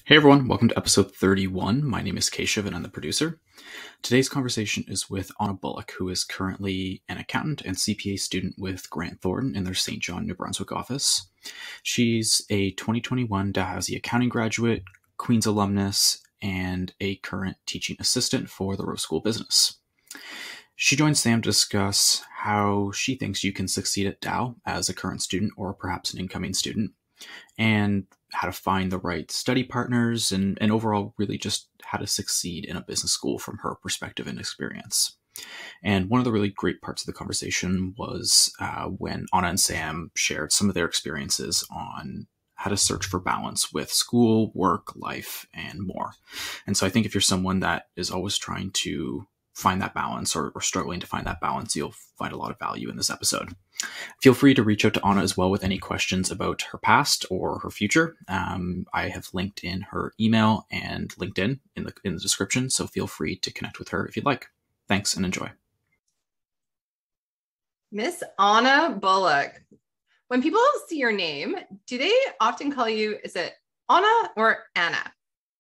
Hey everyone, welcome to episode 31. My name is Keshav and I'm the producer. Today's conversation is with Anna Bullock, who is currently an accountant and CPA student with Grant Thornton in their St. John, New Brunswick office. She's a 2021 Dalhousie Accounting graduate, Queen's alumnus, and a current teaching assistant for the Rowe School of Business. She joins Sam to discuss how she thinks you can succeed at Dal as a current student or perhaps an incoming student, and how to find the right study partners and overall really just how to succeed in a business school from her perspective and experience. And one of the really great parts of the conversation was when Anna and Sam shared some of their experiences on how to search for balance with school, work, life, and more. And so I think if you're someone that is always trying to find that balance or struggling to find that balance, you'll find a lot of value in this episode. Feel free to reach out to Anna as well with any questions about her past or her future. I have linked in her email and LinkedIn in the description, so feel free to connect with her if you'd like. Thanks and enjoy. Miss Anna Bullock. When people see your name, do they often call you, is it Anna or Anna?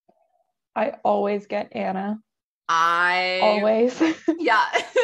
I always get Anna. Always. Yeah.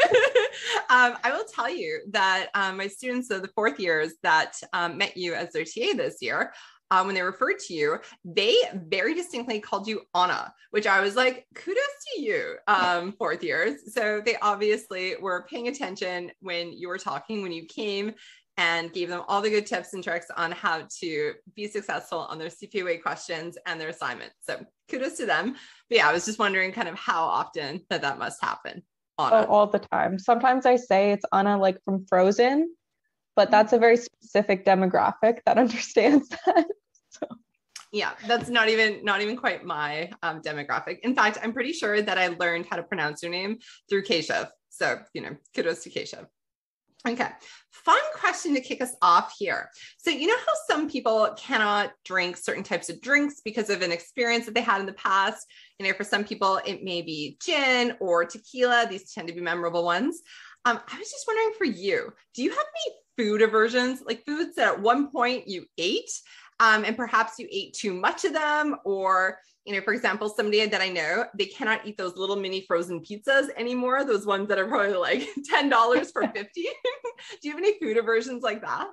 I will tell you that my students of the fourth years that met you as their TA this year, when they referred to you, they very distinctly called you Anna, which I was like, kudos to you, fourth years. So they obviously were paying attention when you were talking, when you came and gave them all the good tips and tricks on how to be successful on their CPA questions and their assignments. So kudos to them. But yeah, I was just wondering kind of how often that must happen. Anna. Oh, all the time. Sometimes I say it's Anna like from Frozen, but that's a very specific demographic that understands that. So. Yeah, that's not even quite my demographic. In fact, I'm pretty sure that I learned how to pronounce your name through Keshav. So, kudos to Keshav. Okay, fun question to kick us off here. So you know how some people cannot drink certain types of drinks because of an experience that they had in the past? For some people, it may be gin or tequila. These tend to be memorable ones. I was just wondering for you, do you have any food aversions, like foods that at one point you ate and perhaps you ate too much of them, or for example, somebody that I know, they cannot eat those little mini frozen pizzas anymore. Those ones that are probably like $10 for 50. Do you have any food aversions like that?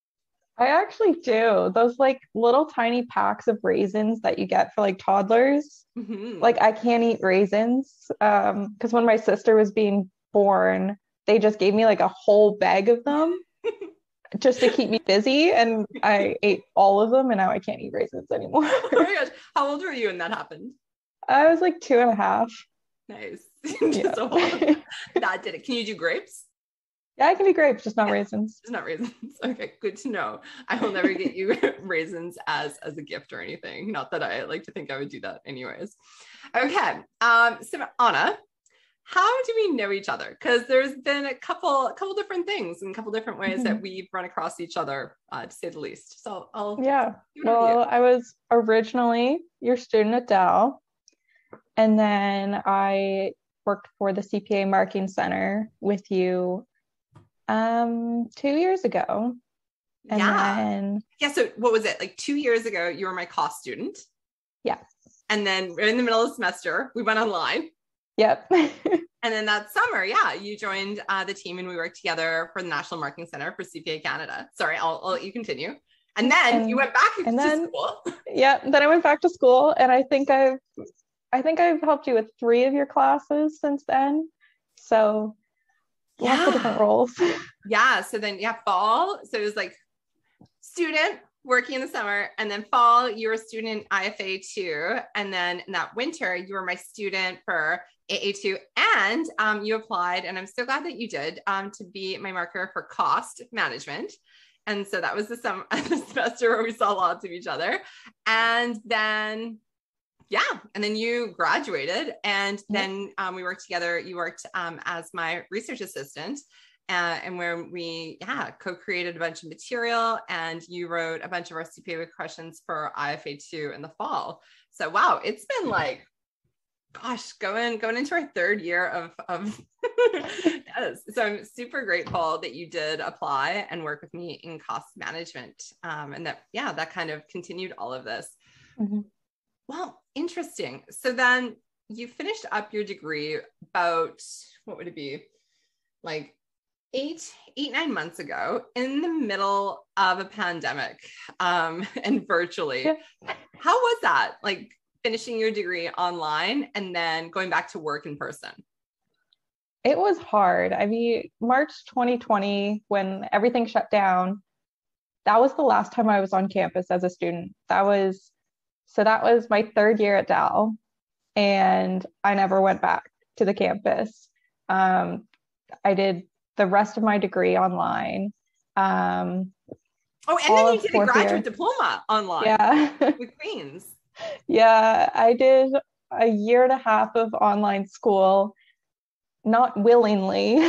I actually do. Those like little tiny packs of raisins that you get for like toddlers. Mm-hmm. Like I can't eat raisins because when my sister was being born, they just gave me like a whole bag of them just to keep me busy. And I ate all of them and now I can't eat raisins anymore. Oh my gosh. How old were you when that happened? I was like 2.5. Nice. Yeah. That did it. Can you do grapes? Yeah, I can do grapes, just not raisins. Just not raisins. Okay, good to know. I will never get you raisins as a gift or anything. Not that I like to think I would do that anyways. Okay. So Anna, how do we know each other? Because there's been a couple different things and a couple different ways that we've run across each other, to say the least. So I was originally your student at Dal, and then I worked for the CPA Marketing Center with you 2 years ago. And then so what was it? Like 2 years ago, you were my cost student. Yes. And then in the middle of the semester, we went online. Yep. And then that summer, you joined the team and we worked together for the National Marketing Center for CPA Canada. Sorry, I'll let you continue. And then you went back to school. Yeah, then I went back to school, and I think I've helped you with 3 of your classes since then. So lots of different roles. Yeah. So then fall. So it was like student working in the summer, and then fall, you were a student IFA 2. And then in that winter, you were my student for AA2, and you applied, and I'm so glad that you did, to be my marker for cost management. And so that was the semester where we saw lots of each other. And then, and then you graduated, and then we worked together. You worked as my research assistant, and where we co-created a bunch of material, and you wrote a bunch of our CPA questions for IFA 2 in the fall. So wow, it's been like, gosh, going into our 3rd year of yes. So I'm super grateful that you did apply and work with me in cost management, and that kind of continued all of this. Mm-hmm. Well, interesting. So then you finished up your degree about, what would it be? Like 9 months ago, in the middle of a pandemic, and virtually. Yeah. How was that? Like finishing your degree online and then going back to work in person? It was hard. I mean, March 2020, when everything shut down, that was the last time I was on campus as a student. That was my third year at Dal, and I never went back to the campus. I did the rest of my degree online. And then you did a graduate diploma online. Yeah. With Queens. Yeah, I did a year and a half of online school, not willingly.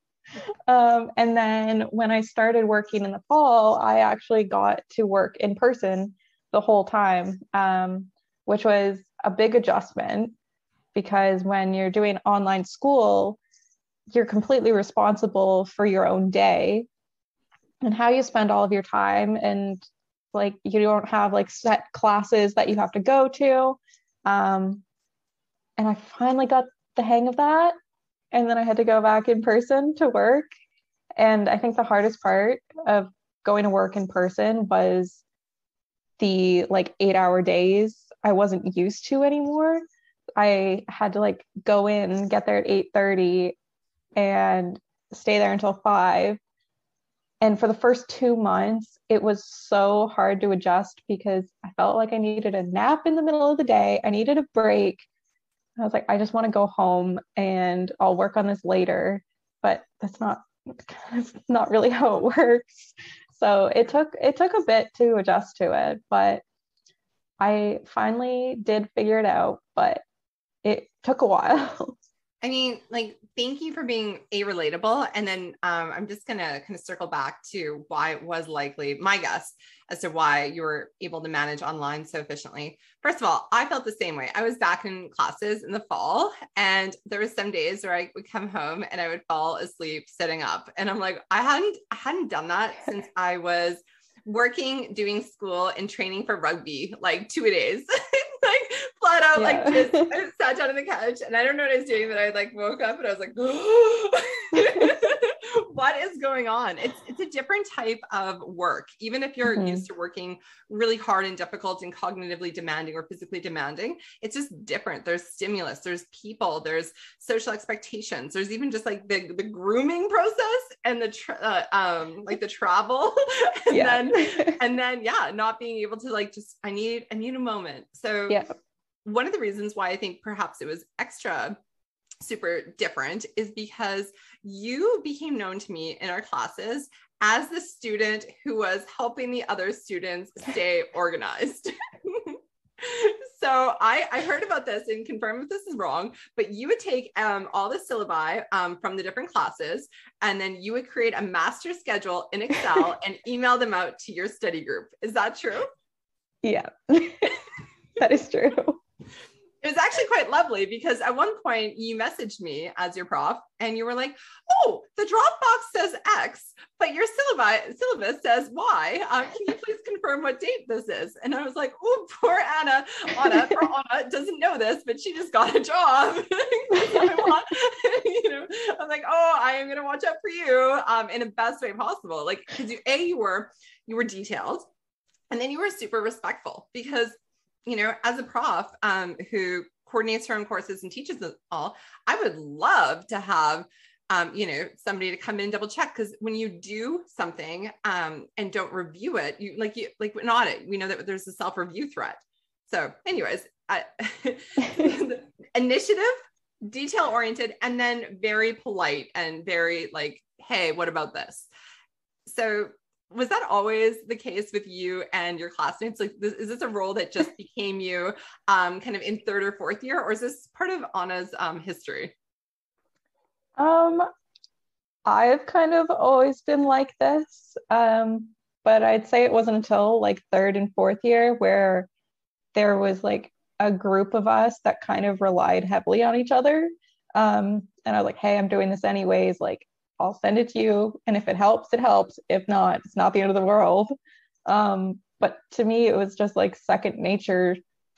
And then when I started working in the fall, I actually got to work in person the whole time, which was a big adjustment, because when you're doing online school, you're completely responsible for your own day and how you spend all of your time. And like, you don't have like set classes that you have to go to. And I finally got the hang of that. And then I had to go back in person to work. And I think the hardest part of going to work in person was the like 8-hour days I wasn't used to anymore. I had to like go in, get there at 8:30 and stay there until 5. And for the first 2 months, it was so hard to adjust because I felt like I needed a nap in the middle of the day. I needed a break. I was like, I just want to go home and I'll work on this later. But that's not really how it works. So it took a bit to adjust to it, but I finally did figure it out, but it took a while. I mean, like, thank you for being relatable. And then I'm just going to kind of circle back to why it was likely my guess as to why you were able to manage online so efficiently. First of all, I felt the same way. I was back in classes in the fall, and there were some days where I would come home and I would fall asleep sitting up. And I'm like, I hadn't done that since I was working, doing school and training for rugby, like 2 days. Like flat out, like just I sat down on the couch and I don't know what I was doing, but I like woke up and I was like, what is going on? It's a different type of work. Even if you're used to working really hard and difficult and cognitively demanding or physically demanding, it's just different. There's stimulus, there's people, there's social expectations. There's even just like the grooming process and like the travel and then not being able to like, just, I need a moment. So one of the reasons why I think perhaps it was extra super different is because you became known to me in our classes as the student who was helping the other students stay organized. So I heard about this and confirm if this is wrong, but you would take all the syllabi from the different classes, and then you would create a master schedule in Excel and email them out to your study group. Is that true? Yeah, that is true. It was actually quite lovely because at one point you messaged me as your prof and you were like, oh, the Dropbox says X, but your syllabus says Y. Can you please confirm what date this is? And I was like, oh, poor Anna. Anna doesn't know this, but she just got a job. I'm like, oh, I am going to watch out for you in the best way possible. Like, because you were detailed, and then you were super respectful because, as a prof who coordinates her own courses and teaches them all, I would love to have, somebody to come in and double check. Because when you do something and don't review it, you like an audit, we know that there's a self-review threat. So anyways, initiative, detail-oriented, and then very polite and very like, hey, what about this? So was that always the case with you and your classmates? Like, is this a role that just became you kind of in third or fourth year, or is this part of Anna's history? I've kind of always been like this, but I'd say it wasn't until like third and fourth year where there was like a group of us that kind of relied heavily on each other. And I was like, hey, I'm doing this anyways. Like, I'll send it to you. And if it helps, it helps. If not, it's not the end of the world. But to me, it was just like second nature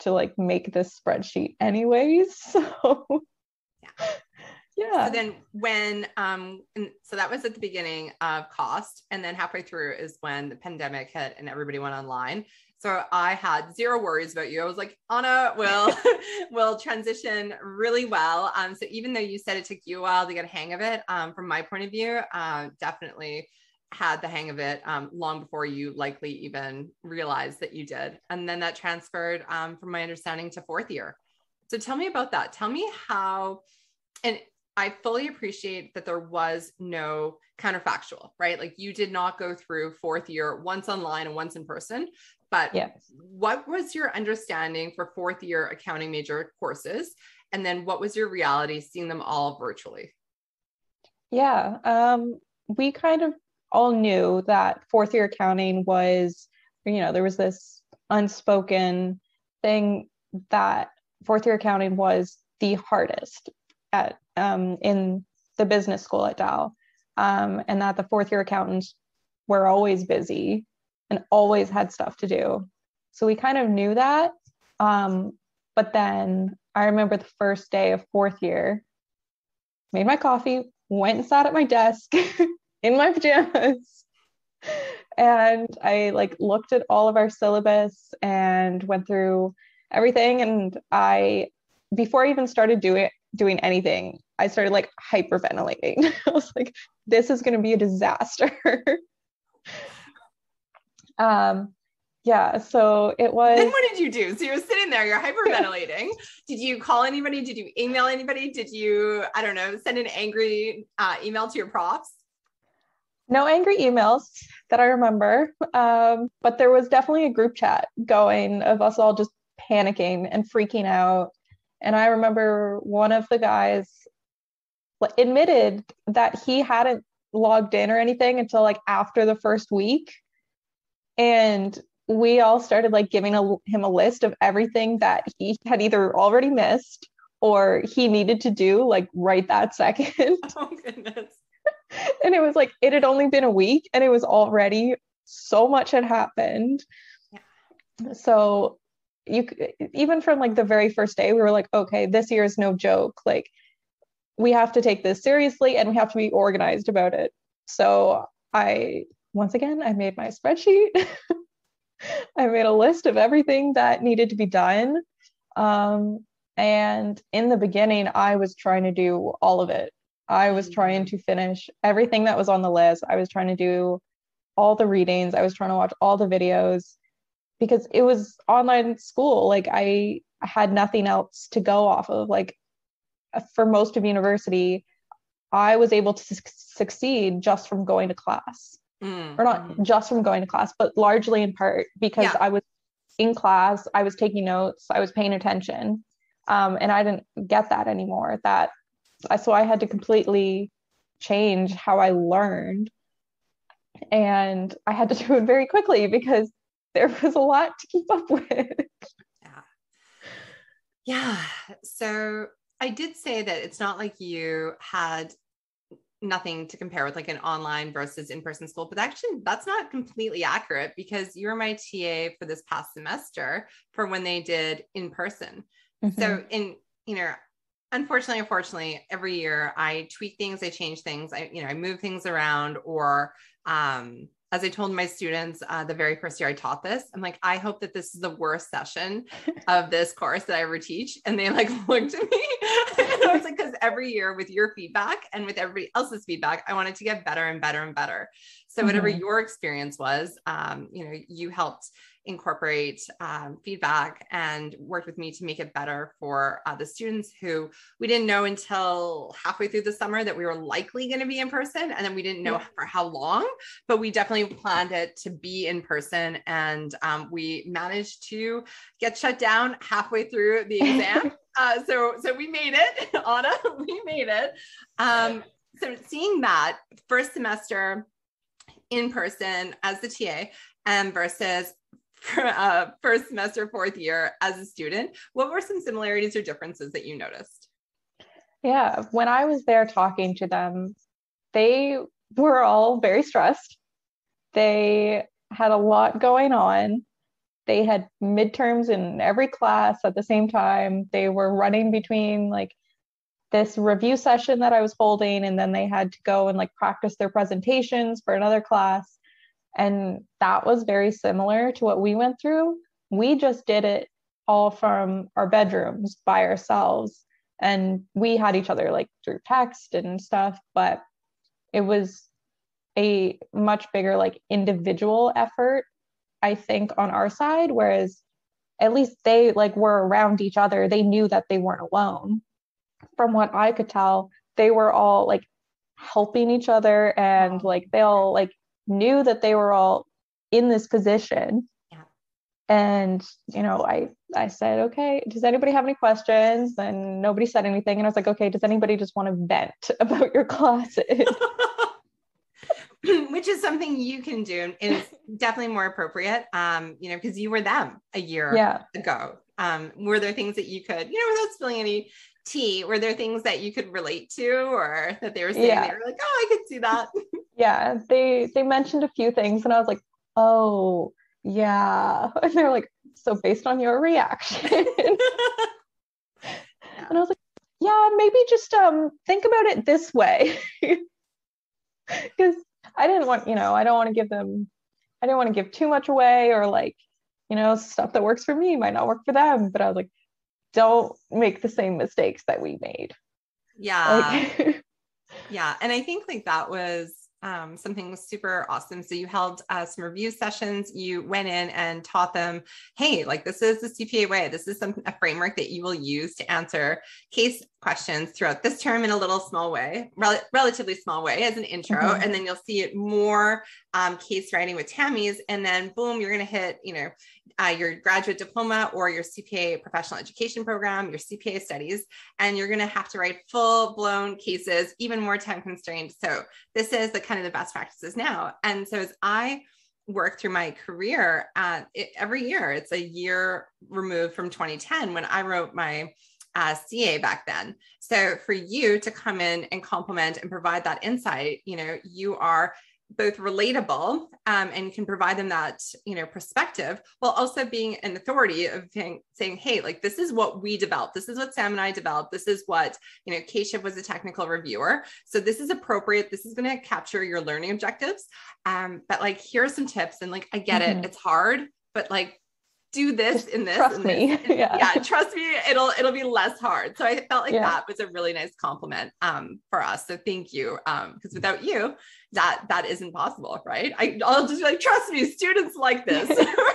to like make this spreadsheet anyways. So yeah. So then when, so that was at the beginning of cost, and then halfway through is when the pandemic hit and everybody went online. So I had zero worries about you. I was like, Anna will transition really well. So even though you said it took you a while to get a hang of it, from my point of view, definitely had the hang of it long before you likely even realized that you did. And then that transferred, from my understanding, to fourth year. So tell me about that. Tell me how, and I fully appreciate that there was no counterfactual, right? Like you did not go through fourth year once online and once in person, but yes. What was your understanding for fourth year accounting major courses? And then what was your reality seeing them all virtually? Yeah. We kind of all knew that fourth year accounting was, there was this unspoken thing that fourth year accounting was the hardest at in the business school at Dal, and that the fourth year accountants were always busy and always had stuff to do. So we kind of knew that. But then I remember the first day of fourth year, made my coffee, went and sat at my desk in my pajamas. And I like looked at all of our syllabus and went through everything. And before I even started doing anything, I started like hyperventilating. I was like, this is going to be a disaster. Yeah, so it was. Then what did you do? So you're sitting there, you're hyperventilating. Did you call anybody? Did you email anybody? Did you, I don't know, send an angry email to your profs? No angry emails that I remember. But there was definitely a group chat going of us all just panicking and freaking out. And I remember one of the guys admitted that he hadn't logged in or anything until like after the first week. And we all started like giving him a list of everything that he had either already missed or he needed to do like right that second. Oh goodness. And it was like, it had only been a week and it was already so much had happened. Yeah. So even from like the very first day, we were like, okay, this year is no joke. Like we have to take this seriously and we have to be organized about it. So once again, I made my spreadsheet. I made a list of everything that needed to be done. And in the beginning, I was trying to do all of it. I was trying to finish everything that was on the list. I was trying to do all the readings. I was trying to watch all the videos because it was online school. Like I had nothing else to go off of. Like for most of university, I was able to succeed just from going to class. Or not just from going to class, but largely in part because I was in class, I was taking notes, I was paying attention, and I didn't get that anymore. So I had to completely change how I learned, and I had to do it very quickly because there was a lot to keep up with. Yeah. So I did say that it's not like you had nothing to compare with like an online versus in-person school, but actually that's not completely accurate because you were my TA for this past semester for when they did in person. Mm-hmm. So unfortunately, every year I tweak things, I change things, I move things around, or as I told my students the very first year I taught this, I'm like, I hope that this is the worst session of this course that I ever teach. And they like looked at me and I was like, because every year with your feedback and with everybody else's feedback, I wanted to get better and better and better. So whatever your experience was, you helped incorporate feedback and worked with me to make it better for the students who we didn't know until halfway through the summer that we were likely going to be in person. And then we didn't know for how long, but we definitely planned it to be in person. And we managed to get shut down halfway through the exam. So we made it, Anna, we made it. So seeing that first semester in person as the TA versus first semester, fourth year as a student, what were some similarities or differences that you noticed? Yeah, when I was there talking to them, they were all very stressed. They had a lot going on. they had midterms in every class at the same time. They were running between like this review session that I was holding, and then they had to go and like practice their presentations for another class. And that was very similar to what we went through. We just did it all from our bedrooms by ourselves. And we had each other like through text and stuff, but it was a much bigger like individual effort, I think, on our side. Whereas at least they like were around each other. They knew that they weren't alone. From what I could tell, they were all like helping each other, and like they all like knew that they were all in this position. And, I said, okay, does anybody have any questions? And nobody said anything. And I was like, okay, does anybody just want to vent about your classes? Which is something you can do, and is definitely more appropriate, because you were them a year ago. Were there things that you could, without spilling any tea, were there things that you could relate to, or that they were saying, they were like, oh, I could see that? Yeah, they mentioned a few things, and I was like, oh, yeah. And they're like, so based on your reaction. And I was like, yeah, maybe just think about it this way. Because I didn't want, I don't want to give too much away, or like, stuff that works for me might not work for them. But I was like, don't make the same mistakes that we made. Yeah. Yeah. And I think like that was something super awesome. So you held some review sessions. You went in and taught them, hey, like this is the CPA way. This is a framework that you will use to answer case questions throughout this term in a little small way, relatively small way as an intro. Mm-hmm. And then you'll see it more case writing with Tammy's. And then boom, you're going to hit, your graduate diploma or your CPA professional education program, your CPA studies, and you're going to have to write full blown cases, even more time constrained. So this is the kind of the best practices now. And so as I work through my career, every year, it's a year removed from 2010 when I wrote my CA back then. So for you to come in and complement and provide that insight, you are both relatable and can provide them that, perspective, while also being an authority of saying, hey, like, this is what we developed. This is what Sam and I developed. This is what, Keisha was a technical reviewer. So this is appropriate. This is going to capture your learning objectives. But like, here are some tips. And like, I get it. It's hard, but like, do this in this. Trust me. Yeah, trust me. It'll be less hard. So I felt like that was a really nice compliment for us. So thank you. Because without you, that isn't possible, right? I'll just be like, trust me, students like this.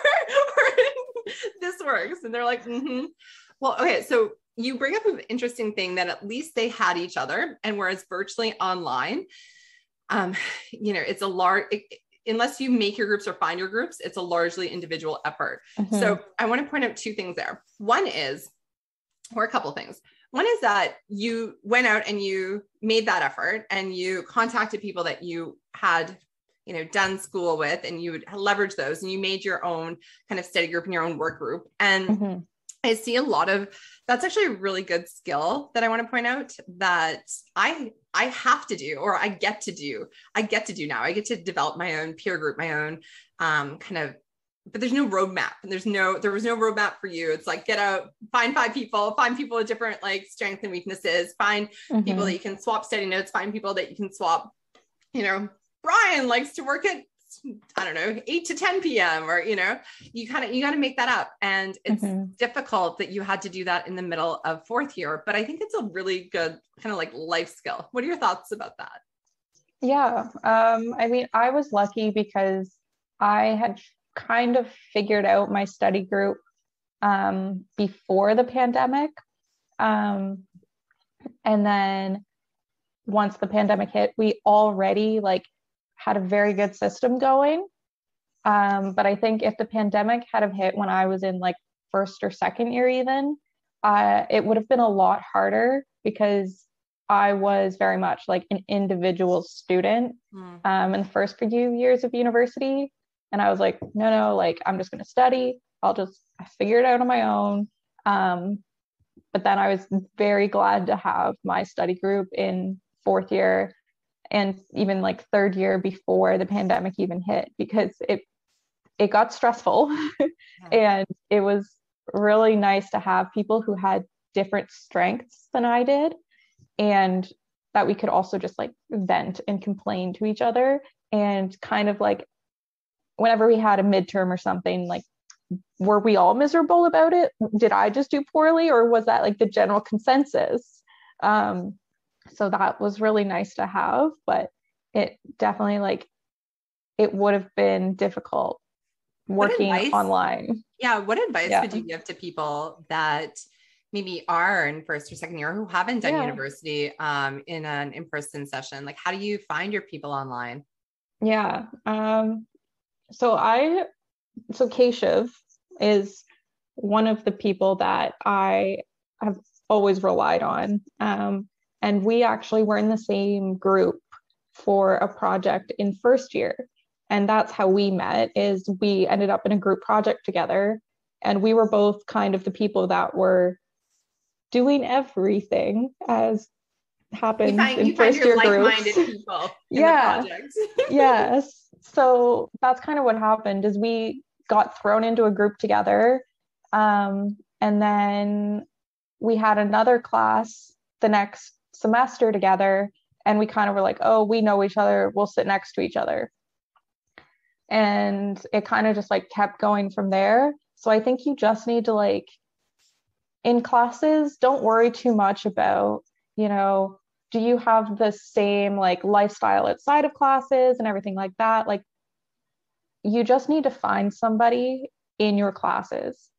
This works. And they're like, mm-hmm. Well, okay. So you bring up an interesting thing that at least they had each other, and whereas virtually online, it's a large, unless you make your groups or find your groups, it's a largely individual effort. Mm-hmm. So I want to point out two things there. One is, or a couple of things. One is that you went out and you made that effort and you contacted people that you had, done school with, and you would leverage those, and you made your own kind of study group and your own work group. And mm-hmm. I see a lot of, that's actually a really good skill that I want to point out that I have to do, or I get to do now. I get to develop my own peer group, my own but there's no roadmap, and there was no roadmap for you. It's like, get out, find find people with different like strengths and weaknesses, find mm-hmm. people that you can swap study notes, find people that you can swap, Brian likes to work at, I don't know, 8 to 10 PM, or, you got to make that up. And it's mm-hmm. difficult that you had to do that in the middle of fourth year, but I think it's a really good kind of like life skill. What are your thoughts about that? Yeah. I was lucky because I had kind of figured out my study group before the pandemic. And then once the pandemic hit, we already had a very good system going. But I think if the pandemic had have hit when I was in first or second year even, it would have been a lot harder because I was very much an individual student in the first few years of university. And I was like, no, I'm just going to study. I figure it out on my own. But then I was very glad to have my study group in fourth year and even third year before the pandemic even hit, because it got stressful and it was really nice to have people who had different strengths than I did, and that we could also just like vent and complain to each other. And kind of like whenever we had a midterm or something, like, were we all miserable about it? Did I just do poorly, or was that like the general consensus? So that was really nice to have, but it definitely, like, it would have been difficult working online. Yeah. What advice would you give to people that maybe are in first or second year who haven't done university in an in-person session? Like, how do you find your people online? Yeah. So Keshav is one of the people that I have always relied on. And we actually were in the same group for a project in first year. And that's how we met, is we ended up in a group project together. And we were both kind of the people that were doing everything, as happens in first year groups. Like-minded people in the project. Yes. So that's kind of what happened, is we got thrown into a group together. And then we had another class the next semester together, and we kind of were like, oh, we know each other, we'll sit next to each other. And it kind of just like kept going from there. So I think you just need to, like, in classes, don't worry too much about, you know, do you have the same like lifestyle outside of classes and everything like that? Like, you just need to find somebody in your classes.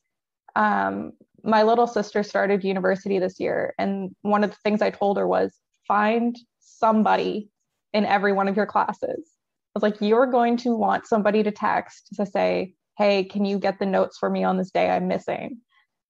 My little sister started university this year, and one of the things I told her was, find somebody in every one of your classes. I was like, you're going to want somebody to text to say, hey, can you get the notes for me on this day I'm missing?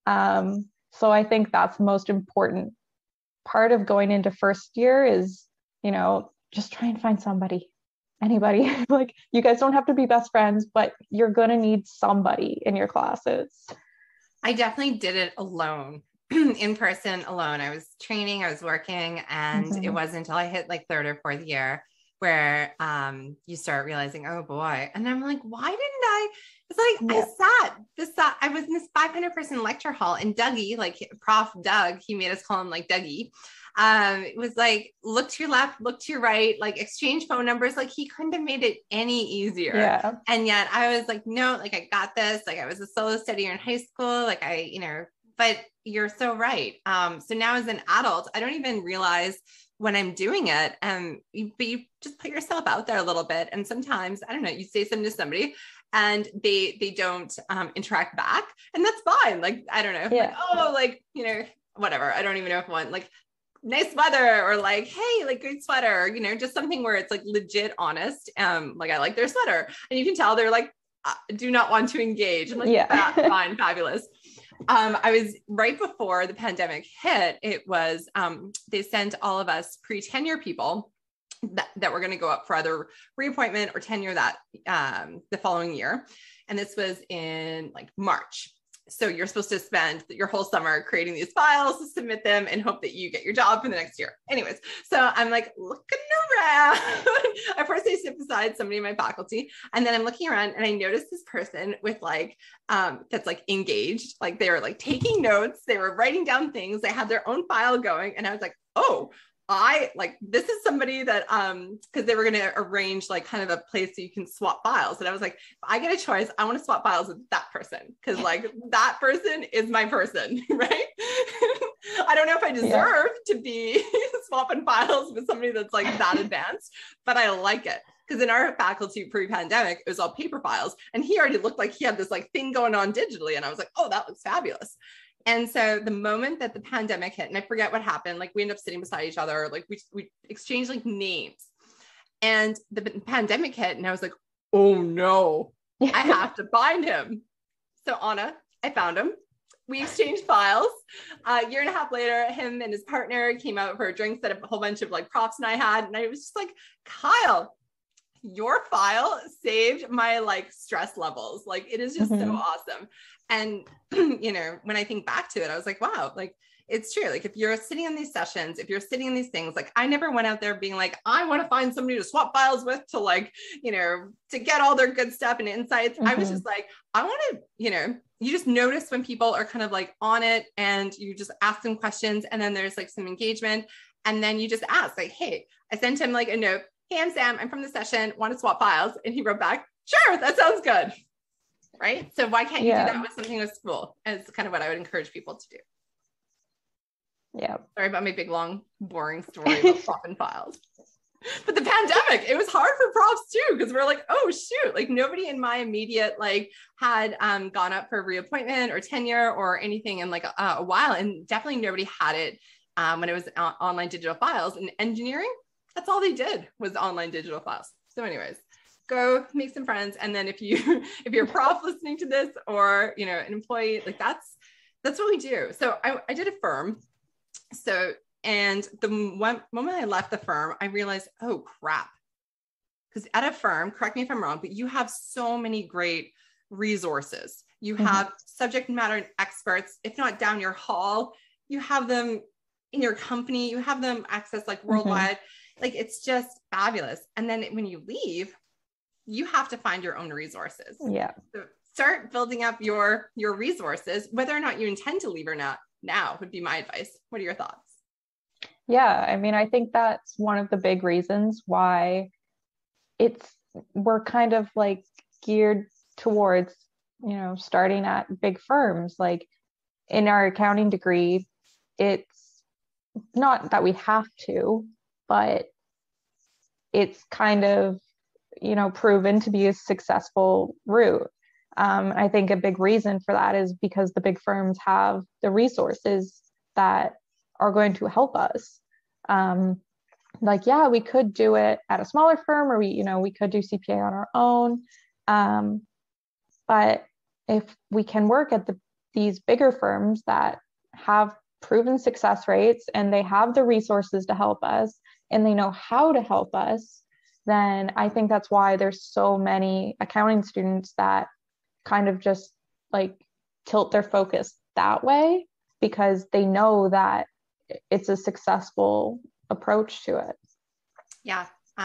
So I think that's the most important part of going into first year is, you know, just try and find somebody, anybody. Like, you guys don't have to be best friends, but you're going to need somebody in your classes. I definitely did it alone, in person alone. I was training, I was working, and it wasn't until I hit like third or fourth year where you start realizing, oh boy. And I'm like, why didn't I? It's like, I was in this 500 person lecture hall, and Dougie, like Prof. Doug, he made us call him like Dougie. It was like, look to your left, look to your right, like exchange phone numbers. Like, he couldn't have made it any easier. Yeah. And yet I was like, no, like, I got this. Like, I was a solo studier in high school. Like, but you're so right. So now as an adult, I don't even realize when I'm doing it. But you just put yourself out there a little bit. And sometimes, I don't know, you say something to somebody and they don't interact back, and that's fine. Like, I don't know, like, oh, like, you know, whatever. I don't even know if one, like, nice weather, or like, hey, like, great sweater, you know, just something where it's like legit honest. Like, I like their sweater, and you can tell they're like, do not want to engage. I'm like, fine, fabulous. I was right before the pandemic hit. It was, they sent all of us pre-tenure people that were going to go up for either reappointment or tenure that, the following year. And this was in like March. So you're supposed to spend your whole summer creating these files to submit them and hope that you get your job for the next year. Anyways, so I'm like looking around. At first I sit beside somebody in my faculty, and then I'm looking around and I noticed this person with like, that's like engaged. Like, they were like taking notes. They were writing down things. They had their own file going. And I was like, oh, this is somebody that, cause they were going to arrange like kind of a place so you can swap files. And I was like, if I get a choice, I want to swap files with that person. Cause like that person is my person, right? I don't know if I deserve to be swapping files with somebody that's like that advanced, but I like it. Cause in our faculty pre-pandemic, it was all paper files, and he already looked like he had this like thing going on digitally. And I was like, oh, that looks fabulous. And so the moment that the pandemic hit, and I forget what happened, like we ended up sitting beside each other, like we exchanged like names, and the pandemic hit, and I was like, oh no, I have to find him. So Anna, I found him. We exchanged files. A year and a half later, him and his partner came out for a drink that a whole bunch of like profs and I had. And I was just like, Kyle, your file saved my like stress levels. Like, it is just so awesome. And, you know, when I think back to it, I was like, wow, like it's true. Like if you're sitting in these sessions, if you're sitting in these things, like I never went out there being like, I want to find somebody to swap files with to like, you know, to get all their good stuff and insights. I was just like, I want to, you know, you just notice when people are kind of like on it and you just ask them questions. And then there's like some engagement. And then you just ask like, hey, I sent him like a note. Hey, I'm Sam. I'm from the session. Want to swap files? And he wrote back, sure, that sounds good. Right. So why can't you do that with something with school? Is kind of what I would encourage people to do. Yeah. Sorry about my big, long, boring story about swapping files. But the pandemic, it was hard for profs too, because we're like, oh shoot, like nobody in my immediate like had gone up for reappointment or tenure or anything in like a while. And definitely nobody had it when it was online digital files. And engineering, that's all they did was online digital files. So anyways, go make some friends. And then if you're a prof listening to this or, you know, an employee, like that's what we do. So I did a firm. So, and the moment I left the firm, I realized, oh crap. Because at a firm, correct me if I'm wrong, but you have so many great resources. You have subject matter experts, if not down your hall, you have them in your company, you have them access like worldwide. Like it's just fabulous. And then when you leave, you have to find your own resources. Yeah. So start building up your resources, whether or not you intend to leave or not. Now would be my advice. What are your thoughts? Yeah, I mean, I think that's one of the big reasons why we're kind of like geared towards, you know, starting at big firms. Like in our accounting degree, it's not that we have to, but it's kind of, you know, proven to be a successful route. I think a big reason for that is because the big firms have the resources that are going to help us. Like, yeah, we could do it at a smaller firm, or we could do CPA on our own. But if we can work at these bigger firms that have proven success rates and they have the resources to help us and they know how to help us, then I think that's why there's so many accounting students that kind of just like tilt their focus that way because they know that it's a successful approach to it. Yeah.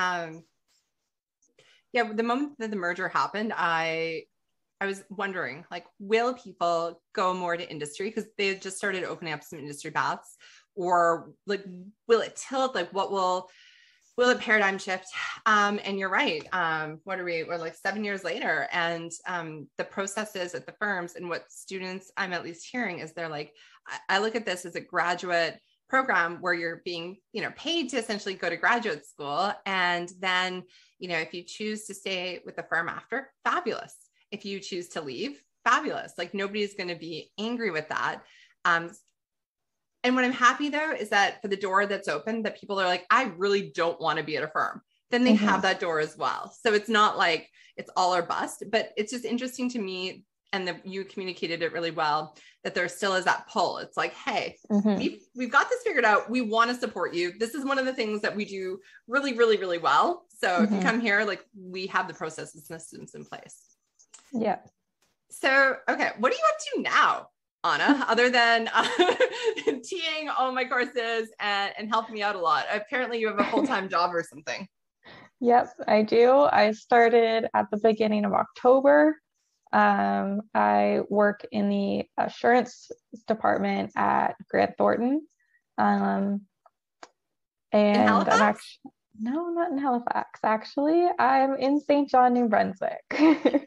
The moment that the merger happened, I was wondering, like, will people go more to industry because they just started opening up some industry paths, or like, will it tilt? Like, what will it paradigm shift? And you're right. We're like 7 years later, and the processes at the firms and what students I'm at least hearing is they're like, I look at this as a graduate program where you're being, you know, paid to essentially go to graduate school. And then, you know, if you choose to stay with the firm after, fabulous. If you choose to leave, fabulous. Like nobody's going to be angry with that. And what I'm happy though, is that for the door that's open, that people are like, I really don't want to be at a firm. Then they have that door as well. So it's not like it's all or bust, but it's just interesting to me. And you communicated it really well, that there still is that pull. It's like, hey, we've got this figured out. We want to support you. This is one of the things that we do really, really, really well. So if you come here, like we have the processes and systems in place. Yeah. So, okay. What are you up to now, Anna, other than teaching all my courses and helping me out a lot? Apparently you have a full-time job or something. Yes, I do. I started at the beginning of October. I work in the assurance department at Grant Thornton. And I'm actually, no, not in Halifax, actually. I'm in St. John, New Brunswick. Nice.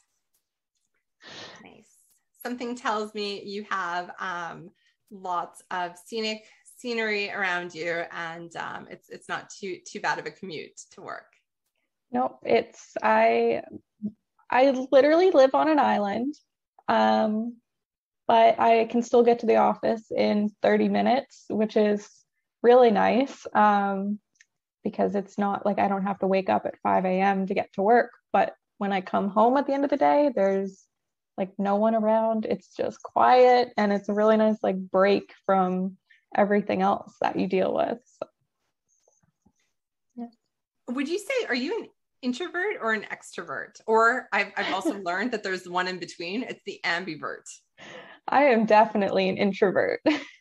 Something tells me you have lots of scenery around you, and it's not too bad of a commute to work. Nope, I literally live on an island, but I can still get to the office in 30 minutes, which is really nice because it's not like I don't have to wake up at 5 a.m. to get to work. But when I come home at the end of the day, there's like no one around. It's just quiet, and it's a really nice like break from everything else that you deal with. So, yeah. Would you say, are you introvert or an extrovert? Or I've also learned that there's one in between. It's the ambivert. I am definitely an introvert.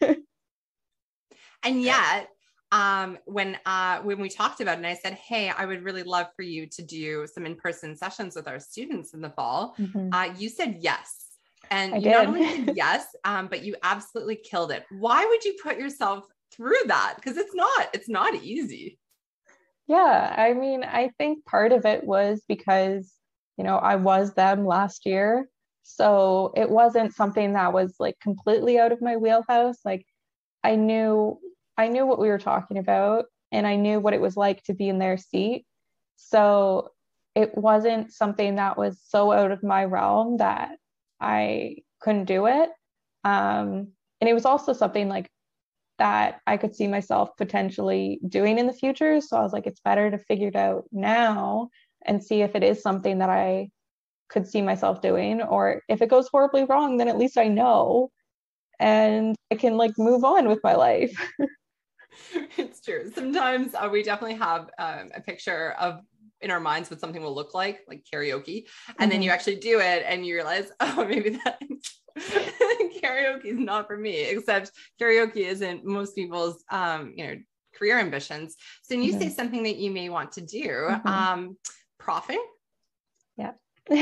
And yet, when we talked about it, and I said, hey, I would really love for you to do some in-person sessions with our students in the fall. You said yes. And you not only said yes, but you absolutely killed it. Why would you put yourself through that? Because it's not easy. Yeah, I mean, I think part of it was because, I was them last year. So it wasn't something that was like completely out of my wheelhouse. Like I knew what we were talking about, and I knew what it was like to be in their seat. So it wasn't something that was so out of my realm that I couldn't do it. And it was also something like that I could see myself potentially doing in the future. So I was like, it's better to figure it out now and see if it is something that I could see myself doing, or if it goes horribly wrong, then at least I know and I can like move on with my life. It's true. Sometimes we definitely have a picture of in our minds what something will look like karaoke. And then you actually do it and you realize, oh, maybe that karaoke is not for me, except karaoke isn't most people's, career ambitions. So when you say something that you may want to do, proffing. Yeah.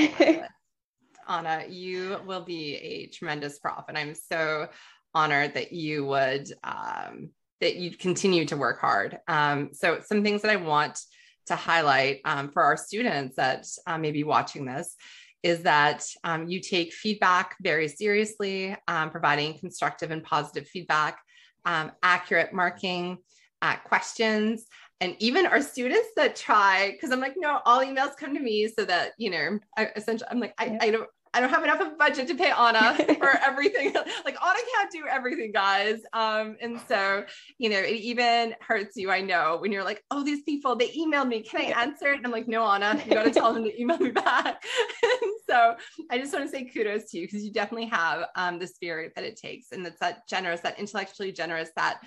Anna, you will be a tremendous prof. And I'm so honored that you would, that you'd continue to work hard. So some things that I want to highlight for our students that may be watching this is that you take feedback very seriously, providing constructive and positive feedback, accurate marking, questions, and even our students that try, because I'm like, no, all emails come to me so that, essentially, I'm like, I don't have enough of a budget to pay Anna for everything. Like Anna can't do everything, guys. And so, it even hurts you. I know when you're like, oh, these people, they emailed me. Can I answer it? And I'm like, no, Anna, you got to tell them to email me back. And so I just want to say kudos to you because you definitely have the spirit that it takes. And it's that generous, that intellectually generous, that,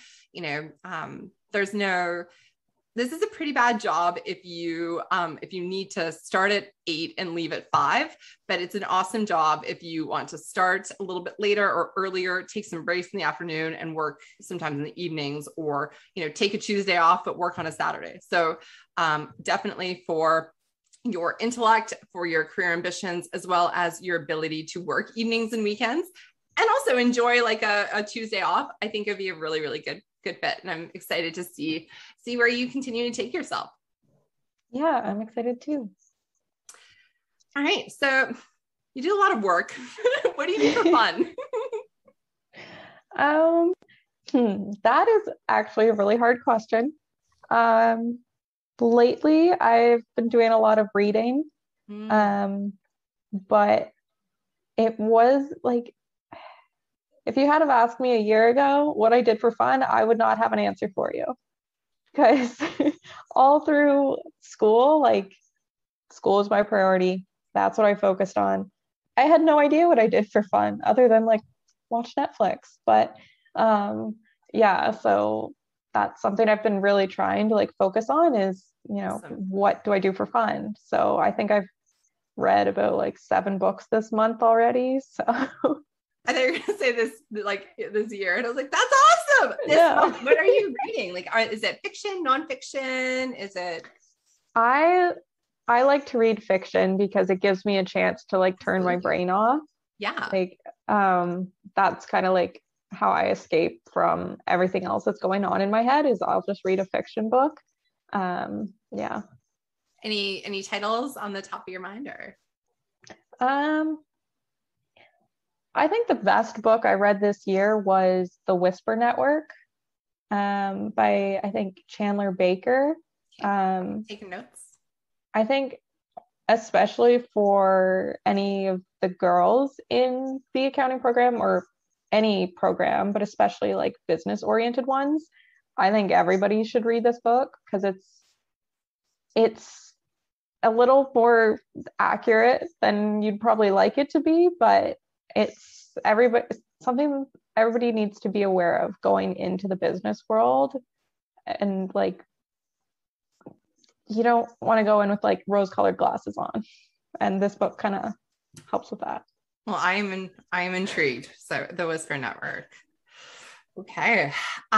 this is a pretty bad job if you need to start at 8 and leave at 5, but it's an awesome job if you want to start a little bit later or earlier, take some breaks in the afternoon and work sometimes in the evenings, or, take a Tuesday off, but work on a Saturday. So definitely for your intellect, for your career ambitions, as well as your ability to work evenings and weekends, and also enjoy like a Tuesday off, I think it'd be a really, really good fit. And I'm excited to see where you continue to take yourself. Yeah, I'm excited too. All right. So you do a lot of work. What do you do for fun? That is actually a really hard question. Lately I've been doing a lot of reading. But it was like, if you had have asked me a year ago what I did for fun, I would not have an answer for you. Because all through school, like school is my priority. That's what I focused on. I had no idea what I did for fun other than like watch Netflix. But so that's something I've been really trying to like focus on is, Awesome. What do I do for fun? So I think I've read about like 7 books this month already. So I thought you were going to say this year. And I was like, that's awesome. What are you reading? Like, is it fiction, nonfiction? Is it? I like to read fiction because it gives me a chance to like turn my brain off. Yeah. Like, that's kind of like how I escape from everything else that's going on in my head is I'll just read a fiction book. Yeah. Any titles on the top of your mind or? I think the best book I read this year was The Whisper Network, by I think Chandler Baker. Taking notes. I think especially for any of the girls in the accounting program or any program, but especially like business oriented ones, I think everybody should read this book because it's a little more accurate than you'd probably like it to be, but it's something everybody needs to be aware of going into the business world, and like you don't want to go in with like rose-colored glasses on. And this book kind of helps with that. Well, I am intrigued. So the Whisper Network. Okay.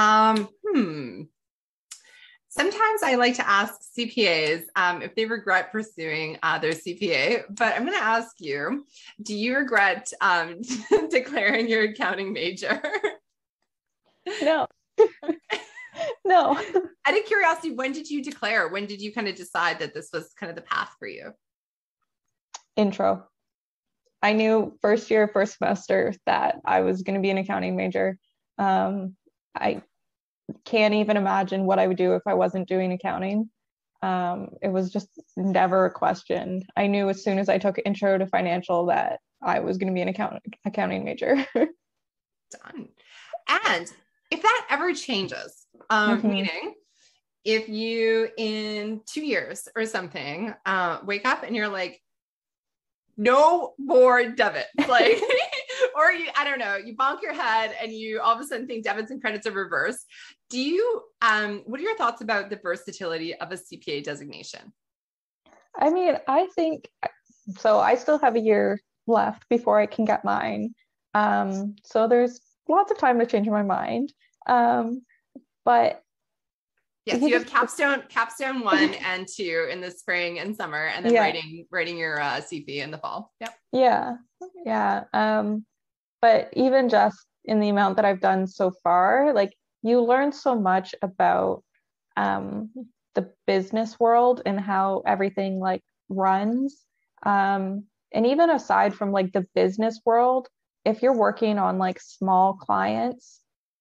Sometimes I like to ask CPAs if they regret pursuing their CPA, but I'm going to ask you, do you regret declaring your accounting major? No. No. Out of curiosity, when did you declare? When did you kind of decide that this was kind of the path for you? Intro. I knew first year, first semester that I was going to be an accounting major. I can't even imagine what I would do if I wasn't doing accounting. It was just never a question. I knew as soon as I took intro to financial that I was going to be an accounting major. Done. And if that ever changes, meaning if you in 2 years or something wake up and you're like, no more debits, like, or you, I don't know, you bonk your head and you all of a sudden think debits and credits are reversed. Do you, what are your thoughts about the versatility of a CPA designation? I mean, I think, so I still have a year left before I can get mine. So there's lots of time to change my mind. But yes, you have capstone 1 and 2 in the spring and summer, and then writing your CP in the fall. Yep. Yeah. But even just in the amount that I've done so far, like you learn so much about the business world and how everything like runs. And even aside from like the business world, if you're working on like small clients,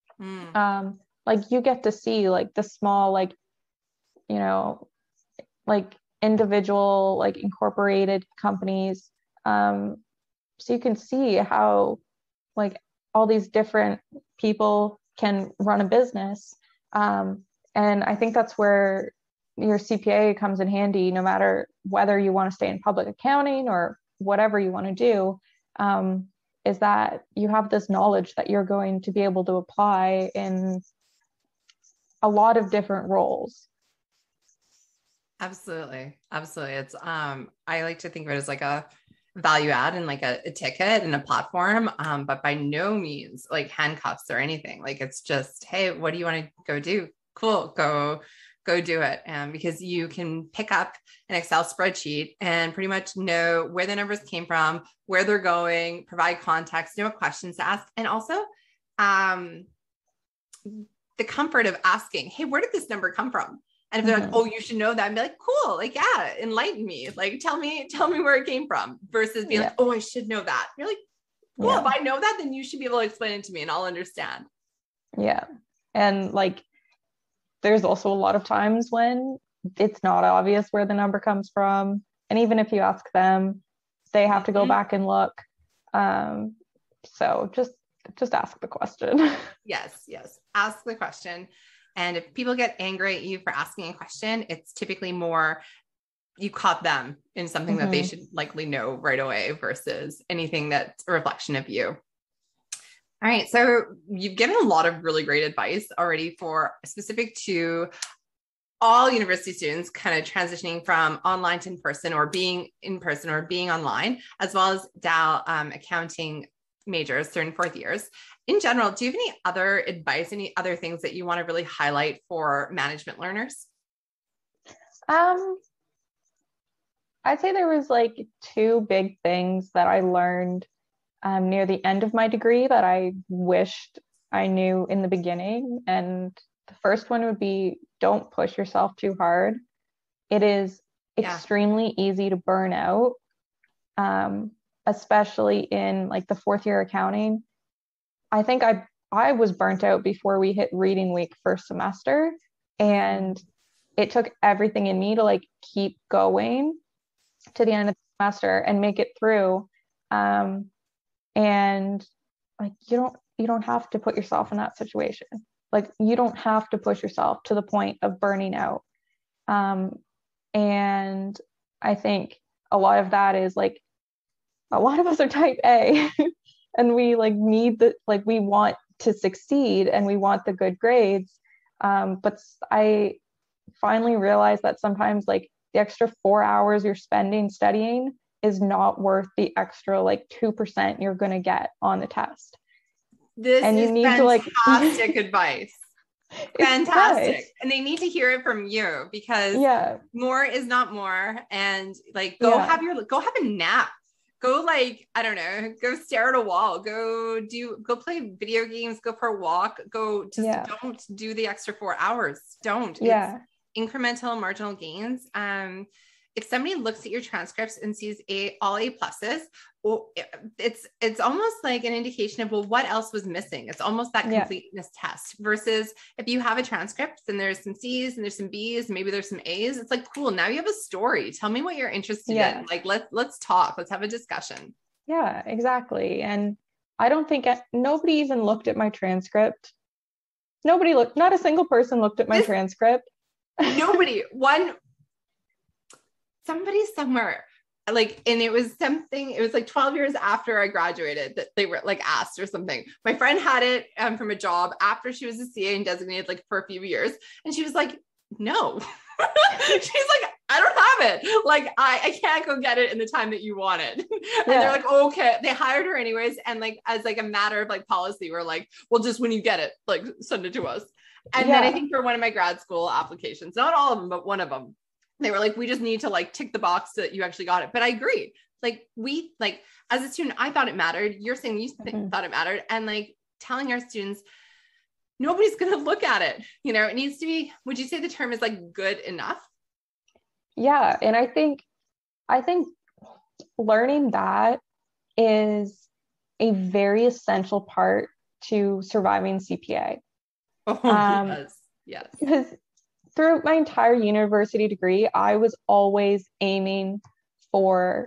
like you get to see like the small, like, you know, like individual, like incorporated companies. So you can see how like all these different people can run a business. And I think that's where your CPA comes in handy, no matter whether you want to stay in public accounting or whatever you want to do, is that you have this knowledge that you're going to be able to apply in a lot of different roles. Absolutely. It's, I like to think of it as like a value add and like a ticket and a platform, but by no means like handcuffs or anything. Like it's just, hey, what do you want to go do? Cool, go do it. Because you can pick up an Excel spreadsheet and pretty much know where the numbers came from, where they're going, provide context, know what questions to ask, and also the comfort of asking, hey, where did this number come from? And if they're like, oh, you should know that, and be like, cool, like, yeah, enlighten me. Like, tell me where it came from, versus being like, oh, I should know that. You're like, cool, if I know that, then you should be able to explain it to me and I'll understand. Yeah. And like, there's also a lot of times when it's not obvious where the number comes from. And even if you ask them, they have to go back and look. So just ask the question. Yes. Ask the question. And if people get angry at you for asking a question, it's typically more you caught them in something that they should likely know right away versus anything that's a reflection of you. All right. So you've given a lot of really great advice already for specific to all university students kind of transitioning from online to in-person, or being in person or being online, as well as Dal accounting majors, 3rd and 4th years. In general, do you have any other advice, any other things that you want to really highlight for management learners? I'd say there was like 2 big things that I learned near the end of my degree that I wished I knew in the beginning. And the first one would be, don't push yourself too hard. It is extremely easy to burn out, especially in like the 4th year accounting. I think I was burnt out before we hit reading week first semester, and it took everything in me to like keep going to the end of the semester and make it through. And like you don't have to put yourself in that situation. Like you don't have to push yourself to the point of burning out. And I think a lot of that is like, a lot of us are type A and we like need we want to succeed and we want the good grades. But I finally realized that sometimes like the extra 4 hours you're spending studying is not worth the extra like 2% you're going to get on the test. This and is you need fantastic to like advice. It's Fantastic. nice. And they need to hear it from you, because more is not more. And like, go have a nap. Go like, I don't know, go stare at a wall, go play video games, go for a walk, don't do the extra 4 hours. Don't. It's incremental marginal gains. If somebody looks at your transcripts and sees all A pluses, well, it's almost like an indication of, well, what else was missing? It's almost that completeness test, versus if you have a transcript and there's some C's and there's some B's, maybe there's some A's. It's like, cool. Now you have a story. Tell me what you're interested in. Like, let's talk. Let's have a discussion. Yeah, exactly. And I don't think nobody even looked at my transcript. Not a single person looked at my transcript. Nobody. Somebody somewhere, like, and it was like 12 years after I graduated that they were like asked or something. My friend had it from a job after she was a CA and designated like for a few years. And she was like, no, she's like, I don't have it. Like, I can't go get it in the time that you want it. And they're like, oh, okay. They hired her anyways. And like, as like a matter of like policy, we're like, well, just when you get it, like send it to us. And then I think for one of my grad school applications, not all of them, but one of them, they were like, we just need to like tick the box that you actually got it. But I agree. Like, as a student, I thought it mattered. You're saying you thought it mattered. And like telling our students, nobody's going to look at it. You know, it needs to be, would you say the term is like good enough? Yeah. And I think learning that is a very essential part to surviving CPA. Oh, yes. Because throughout my entire university degree, I was always aiming for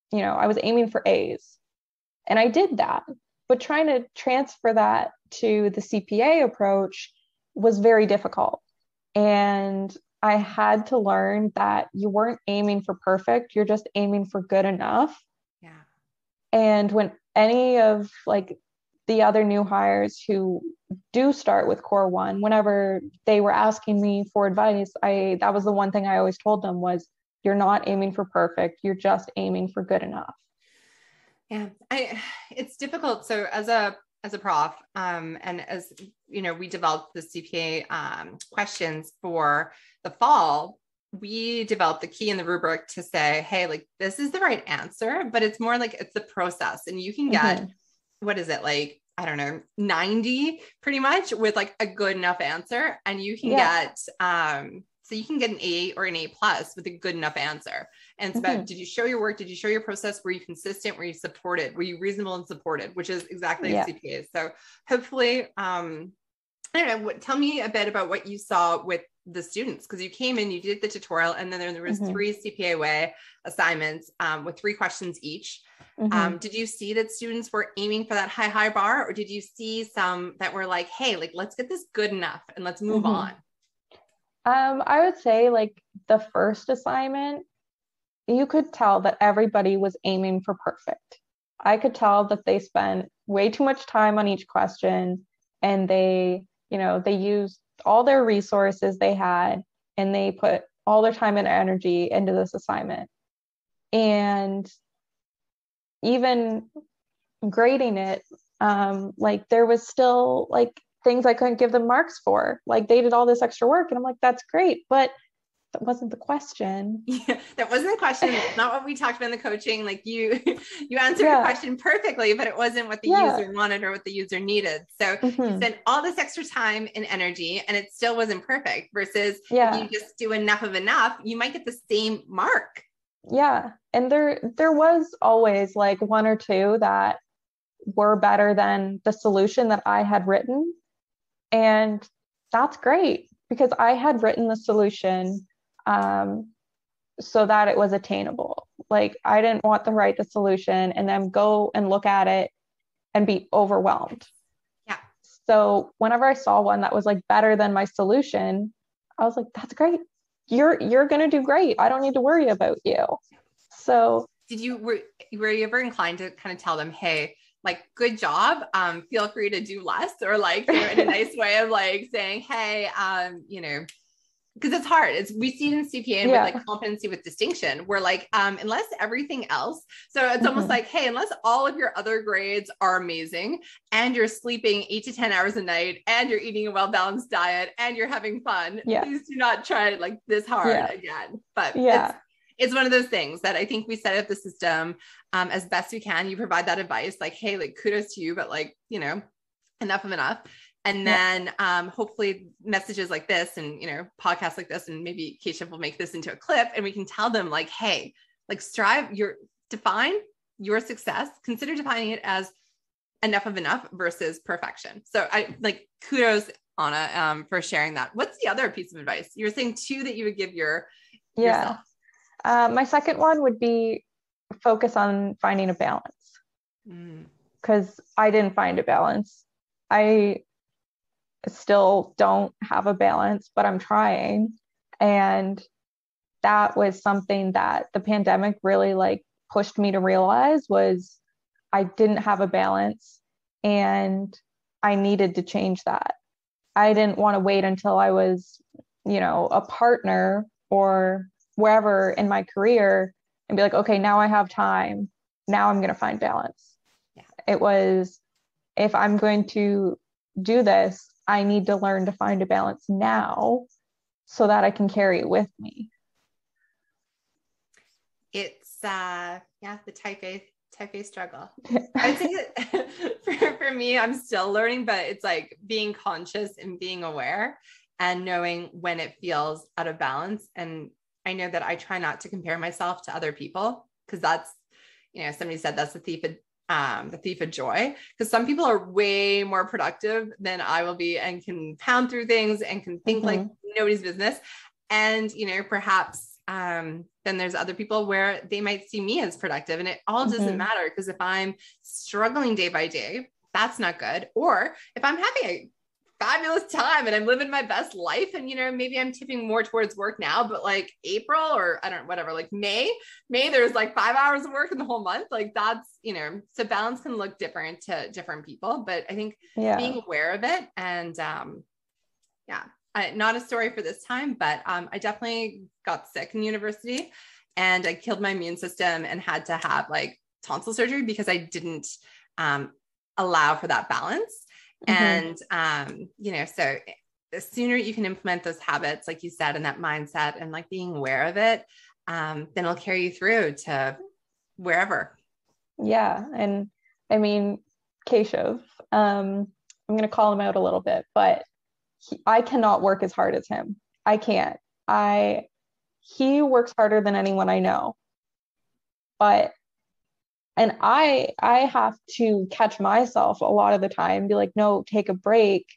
A's. And I did that. But trying to transfer that to the CPA approach was very difficult. And I had to learn that you weren't aiming for perfect, you're just aiming for good enough. Yeah. And when any of like the other new hires who do start with Core 1, whenever they were asking me for advice, that was the one thing I always told them was, you're not aiming for perfect, you're just aiming for good enough. Yeah, it's difficult. So as a prof, and as you know, we developed the CPA questions for the fall. We developed the key in the rubric to say, hey, like, this is the right answer, but it's more like it's the process, and you can get what is it, like, I don't know, 90 pretty much with like a good enough answer, and you can get so you can get an A or an A plus with a good enough answer. And it's about, did you show your work? Did you show your process? Were you consistent? Were you supported? Were you reasonable and supported? Which is exactly CPA. So hopefully, I don't know, tell me a bit about what you saw with the students, because you came in, you did the tutorial, and then there was 3 CPA way assignments with 3 questions each. Did you see that students were aiming for that high bar, or did you see some that were like, hey, like, let's get this good enough and let's move on? I would say like the first assignment, you could tell that everybody was aiming for perfect. I could tell that they spent way too much time on each question, and they used all their resources they had, and they put all their time and energy into this assignment. And even grading it, like there was still like things I couldn't give them marks for. Like, they did all this extra work, and I'm like, that's great, but that wasn't the question. Yeah, that wasn't the question. It's not what we talked about in the coaching. Like, you answered the question perfectly, but it wasn't what the user wanted or what the user needed. So you spent all this extra time and energy, and it still wasn't perfect, versus if you just do enough of enough, you might get the same mark. Yeah. And there was always like 1 or 2 that were better than the solution that I had written. And that's great, because I had written the solution so that it was attainable. Like, I didn't want them to write the solution and then go and look at it and be overwhelmed. Yeah. So whenever I saw one that was like better than my solution, I was like, that's great. You're going to do great. I don't need to worry about you. So were you ever inclined to kind of tell them, hey, like, good job, feel free to do less, or like, in a nice way of like saying, hey, because it's hard. We see it in CPA and with like competency with distinction. We're like, unless everything else. So it's almost like, hey, unless all of your other grades are amazing and you're sleeping 8 to 10 hours a night and you're eating a well-balanced diet and you're having fun, please do not try it like this hard again. But it's one of those things that I think we set up the system as best we can. You provide that advice, like, hey, like kudos to you, but like, you know, enough of enough. And then hopefully messages like this and, you know, podcasts like this, and maybe Keisha will make this into a clip and we can tell them like, hey, like define your success, consider defining it as enough of enough versus perfection. So I like kudos, Anna, for sharing that. What's the other piece of advice? You were saying 2 that you would give yourself. My second one would be focus on finding a balance, because I didn't find a balance. I still don't have a balance, but I'm trying. And that was something that the pandemic really like pushed me to realize was I didn't have a balance and I needed to change that. I didn't want to wait until I was, you know, a partner or wherever in my career and be like, okay, now I have time. Now I'm going to find balance. It was, if I'm going to do this, I need to learn to find a balance now so that I can carry it with me. It's the type A struggle. I'd say that for me, I'm still learning, but it's like being conscious and being aware and knowing when it feels out of balance. And I know that I try not to compare myself to other people, because that's, you know, somebody said that's the thief of joy, because some people are way more productive than I will be and can pound through things and can think like nobody's business. And, you know, perhaps then there's other people where they might see me as productive, and it all doesn't matter, because if I'm struggling day by day, that's not good. Or if I'm having a fabulous time and I'm living my best life, and, you know, maybe I'm tipping more towards work now, but like April or I don't know, whatever, like May, there's like 5 hours of work in the whole month. Like that's, you know, so balance can look different to different people, but I think being aware of it and, not a story for this time, but I definitely got sick in university and I killed my immune system and had to have like tonsil surgery because I didn't allow for that balance. And, you know, so the sooner you can implement those habits, like you said, and that mindset and like being aware of it, then it'll carry you through to wherever. Yeah. And I mean, Keshav, I'm going to call him out a little bit, but I cannot work as hard as him. I can't. He works harder than anyone I know, and I have to catch myself a lot of the time and be like, no, take a break.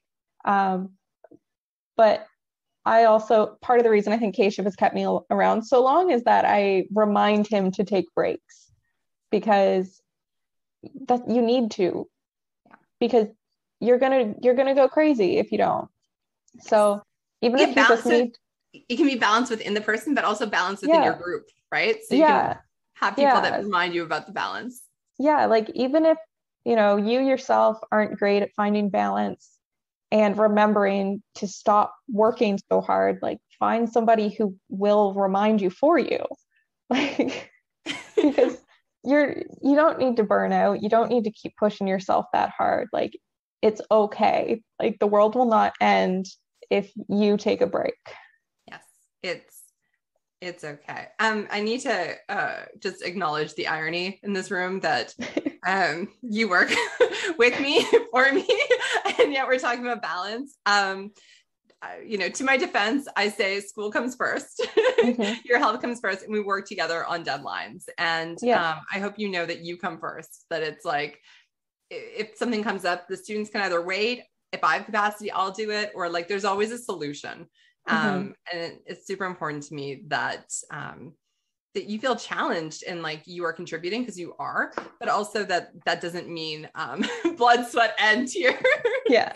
But I also, part of the reason I think Keshav has kept me around so long is that I remind him to take breaks, because that you need to, because you're gonna go crazy if you don't. So even if you just need, it can be balanced within the person, but also balanced within your group, right? So you can have people that remind you about the balance. Yeah. Like even if, you know, you yourself aren't great at finding balance and remembering to stop working so hard, like find somebody who will remind you for you. Like, because you don't need to burn out. You don't need to keep pushing yourself that hard. Like it's okay. Like the world will not end if you take a break. Yes. It's okay. I need to just acknowledge the irony in this room that you work with me, for me, and yet we're talking about balance. You know, to my defense, I say school comes first, your health comes first, and we work together on deadlines. And I hope you know that you come first, that it's like, if something comes up, the students can either wait. If I have capacity, I'll do it. Or like, there's always a solution. And it's super important to me that, that you feel challenged and like you are contributing, because you are, but also that doesn't mean, blood, sweat, and tears. Yeah.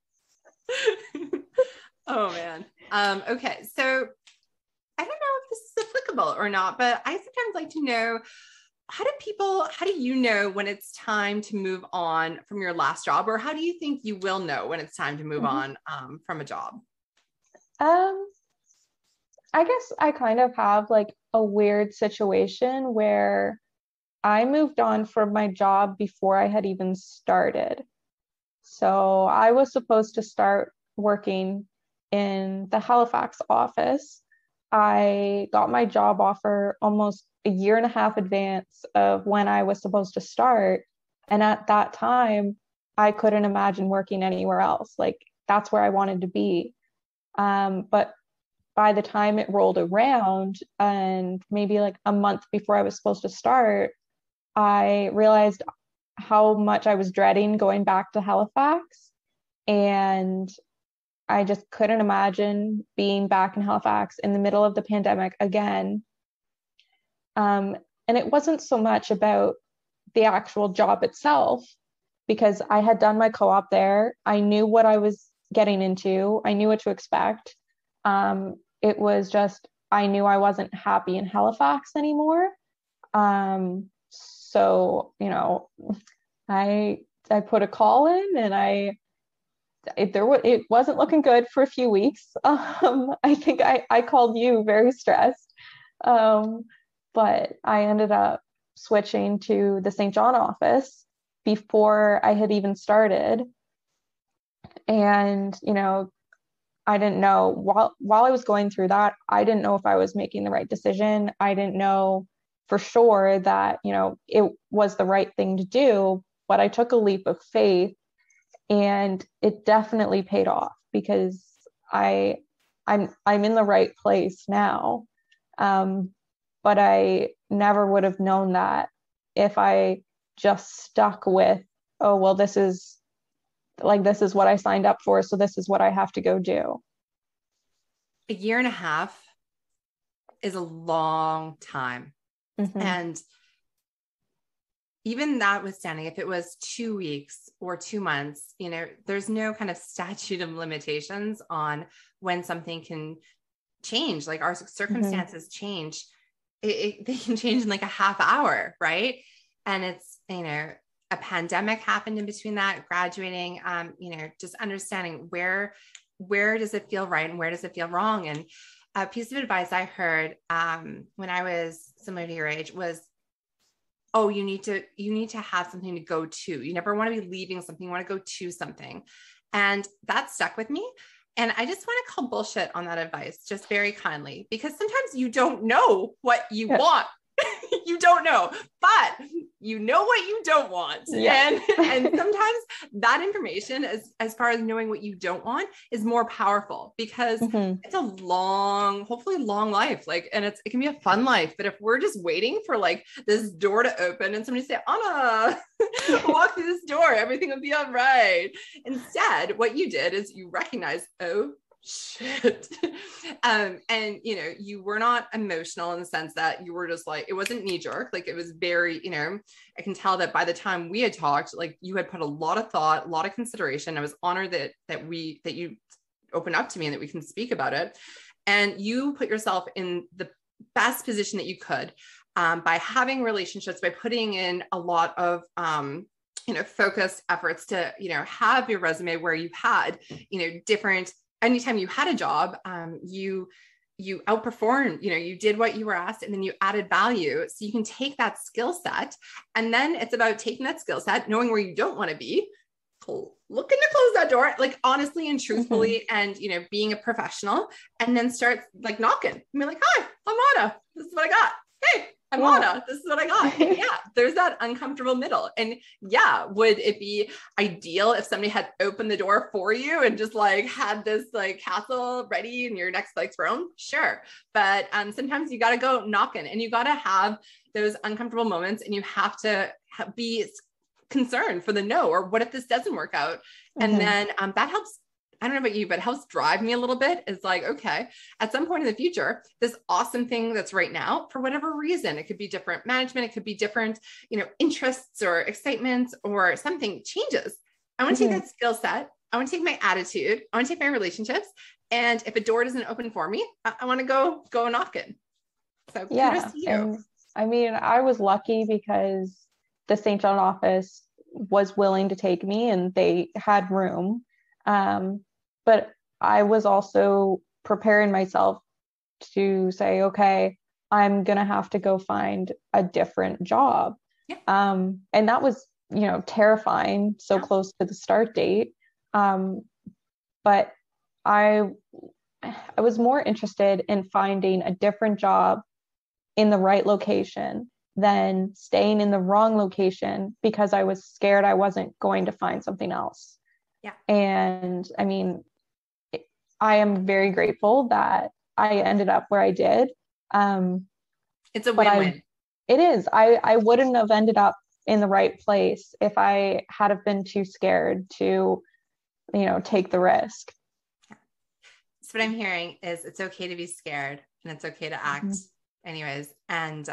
Oh man. Okay. So I don't know if this is applicable or not, but I sometimes like to know, how do you know when it's time to move on from your last job? Or how do you think you will know when it's time to move on from a job? I guess I kind of have like a weird situation where I moved on from my job before I had even started. So I was supposed to start working in the Halifax office. I got my job offer almost a year and a half advance of when I was supposed to start. And at that time, I couldn't imagine working anywhere else. Like that's where I wanted to be. But by the time it rolled around and maybe like a month before I was supposed to start, I realized how much I was dreading going back to Halifax. And I just couldn't imagine being back in Halifax in the middle of the pandemic again. And it wasn't so much about the actual job itself, because I had done my co-op there. I knew what I was getting into. I knew what to expect. It was just, I knew I wasn't happy in Halifax anymore. So, I put a call in, and it wasn't looking good for a few weeks. I think I called you very stressed. But I ended up switching to the St. John office before I had even started. And, I didn't know while I was going through that, I didn't know if I was making the right decision. I didn't know for sure that, it was the right thing to do, but I took a leap of faith, and it definitely paid off, because I'm in the right place now. But I never would have known that if I just stuck with, oh, well, this is what I signed up for, so this is what I have to go do. A year and a half is a long time. Mm-hmm. And even notwithstanding, if it was 2 weeks or 2 months, there's no kind of statute of limitations on when something can change. Like our circumstances mm-hmm. change. They can change in like a half hour, right? And it's, a pandemic happened in between that, graduating, just understanding where does it feel right and where does it feel wrong. And a piece of advice I heard when I was similar to your age was, oh, you need to have something to go to. You never want to be leaving something. You want to go to something. And that stuck with me. And I just want to call bullshit on that advice, just very kindly, because sometimes you don't know what you want. You don't know, but you know what you don't want. Yeah. And sometimes that information, as far as knowing what you don't want, is more powerful, because mm-hmm. it's a hopefully long life. And it can be a fun life. But if we're just waiting for like this door to open and somebody say, Anna, walk through this door, everything will be all right. Instead, what you did is you recognize, oh, shit. And you were not emotional in the sense that you were just like, it wasn't knee jerk. Like it was very, I can tell that by the time we had talked, like you had put a lot of thought, a lot of consideration. I was honored that you opened up to me and that we can speak about it. And you put yourself in the best position that you could, by having relationships, by putting in a lot of, focused efforts to, have your resume where you had, different. Anytime you had a job, you outperformed, you did what you were asked, and then you added value. So you can take that skill set, and then it's about taking that skill set, knowing where you don't want to be, looking to close that door, like honestly and truthfully, mm-hmm. and, being a professional, and then start like knocking and be like, hi, I'm Anna. This is what I got. Hey, I'm Anna. This is what I got. And yeah, there's that uncomfortable middle. And yeah, would it be ideal if somebody had opened the door for you and just like had this like castle ready in your next like throne? Sure. But sometimes you got to go knocking, and you got to have those uncomfortable moments, and you have to be concerned for the no, or what if this doesn't work out? Mm-hmm. And then that helps. I don't know about you, but it helps drive me a little bit. It's like, okay, at some point in the future, this awesome thing that's right now, for whatever reason, it could be different management, it could be different, interests or excitements or something changes. I want to mm-hmm. take that skill set. I want to take my attitude. I want to take my relationships. And if a door doesn't open for me, I want to go knock it. So kudos to you. And, I mean, I was lucky because the St. John office was willing to take me, and they had room. But I was also preparing myself to say, okay, I'm going to have to go find a different job. Yeah. And that was, terrifying, so close to the start date. But I was more interested in finding a different job in the right location than staying in the wrong location because I was scared I wasn't going to find something else. Yeah. And I mean, I am very grateful that I ended up where I did. It's a win-win. It is. I wouldn't have ended up in the right place if I had have been too scared to, take the risk. So what I'm hearing is it's okay to be scared and it's okay to act anyways. And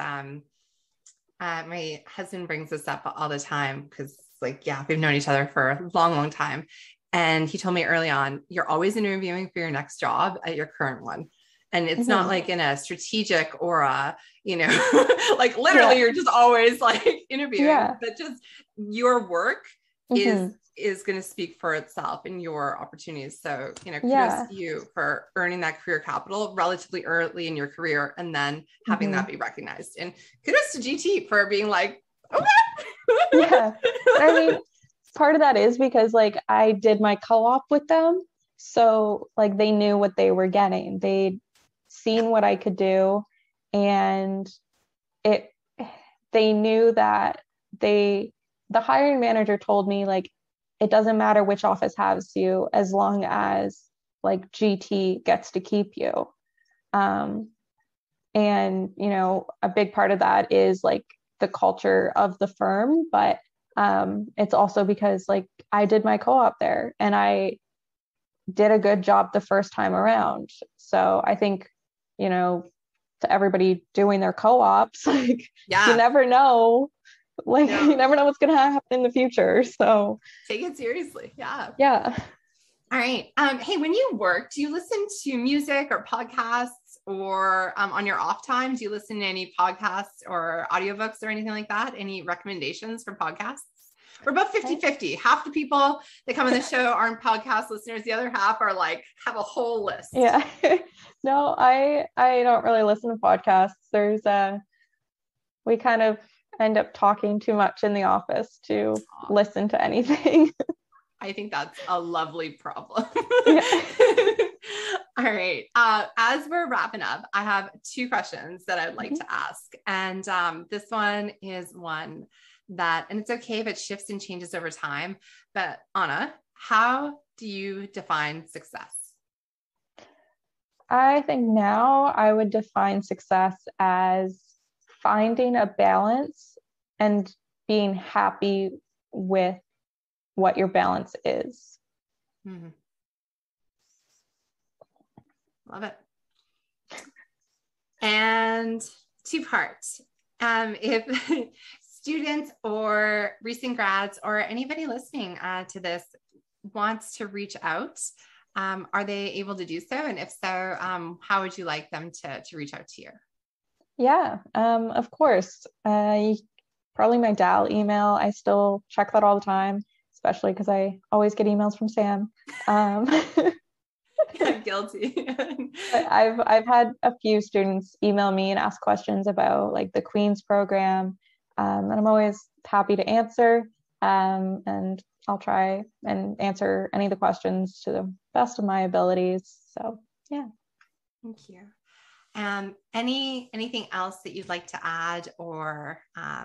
my husband brings this up all the time because we've known each other for a long, long time. And he told me early on, you're always interviewing for your next job at your current one. And it's not like in a strategic or a, literally you're just always interviewing, but just your work is going to speak for itself and your opportunities. So, kudos to you for earning that career capital relatively early in your career and then having that be recognized. And kudos to GT for being okay. Yeah. I mean, part of that is because I did my co-op with them. So they knew what they were getting. They'd seen what I could do, and they knew that the hiring manager told me it doesn't matter which office has you as long as GT gets to keep you. And a big part of that is the culture of the firm, but it's also because I did my co-op there and I did a good job the first time around. So I think, to everybody doing their co-ops, you never know, you never know what's going to happen in the future. So take it seriously. Yeah. Yeah. All right. Hey, when you work, do you listen to music or podcasts or on your off time? Do you listen to any podcasts or audiobooks or anything like that? Any recommendations for podcasts? We're about 50-50. Half the people that come on the show aren't podcast listeners. The other half are have a whole list. Yeah. No, I don't really listen to podcasts. We kind of end up talking too much in the office to listen to anything. I think that's a lovely problem. Yeah. All right. As we're wrapping up, I have two questions that I'd like to ask. And this one is one that, and it's okay if it shifts and changes over time, but Anna, how do you define success? I think now I would define success as finding a balance and being happy with what your balance is. Mm-hmm. Love it. And two parts. If students or recent grads or anybody listening to this wants to reach out, are they able to do so? And if so, how would you like them to reach out to you? Yeah, of course. Probably my DAL email. I still check that all the time, especially because I always get emails from Sam. I'm guilty. But I've had a few students email me and ask questions about the Queen's program, and I'm always happy to answer. And I'll try and answer any of the questions to the best of my abilities. So yeah. Thank you. Anything else that you'd like to add or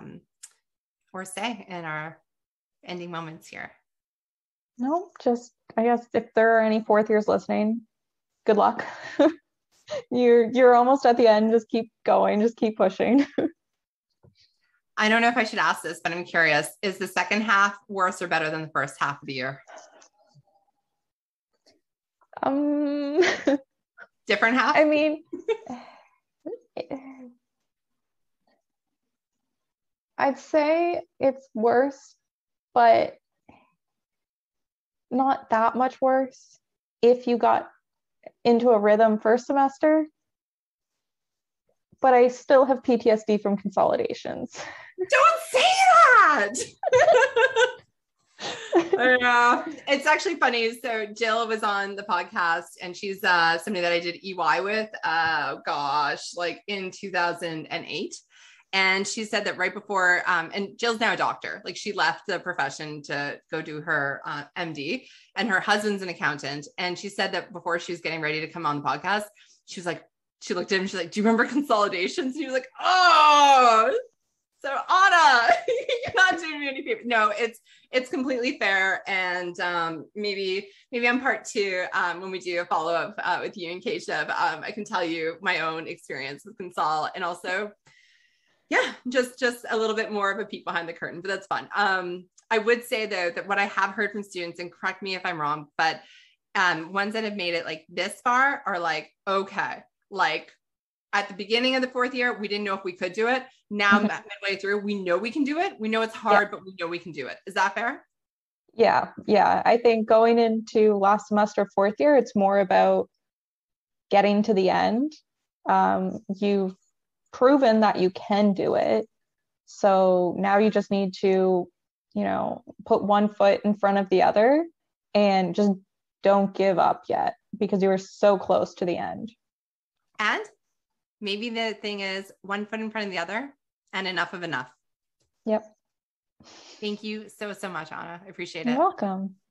say in our ending moments here? No, just, I guess if there are any fourth years listening, good luck. You're almost at the end. Just keep going. Just keep pushing. I don't know if I should ask this, but I'm curious. Is the second half worse or better than the first half of the year? Different half? I mean, I'd say it's worse, but not that much worse if you got into a rhythm first semester. But I still have PTSD from consolidations. Don't say that. Yeah, it's actually funny. So Jill was on the podcast and she's somebody that I did EY with, like in 2008. And she said that right before, and Jill's now a doctor, like she left the profession to go do her MD, and her husband's an accountant. And she said that before she was getting ready to come on the podcast, she was like, she looked at him, she's like, do you remember consolidations? And he was like, oh, so Anna, you're not doing me any favor. No, it's completely fair. And maybe on part two, when we do a follow-up with you and Keshav, I can tell you my own experience with Consol, and also, yeah, just a little bit more of a peek behind the curtain, but that's fun. I would say though, that what I have heard from students, and correct me if I'm wrong, but ones that have made it like this far are like, okay, like at the beginning of the fourth year, we didn't know if we could do it. Now midway through, we know we can do it. We know it's hard, but we know we can do it. Is that fair? Yeah. I think going into last semester, fourth year, it's more about getting to the end. You've proven that you can do it. So now you just need to, put one foot in front of the other and just don't give up yet, because you are so close to the end. And maybe the thing is one foot in front of the other and enough of enough. Yep. Thank you so much, Anna. I appreciate it. You're welcome.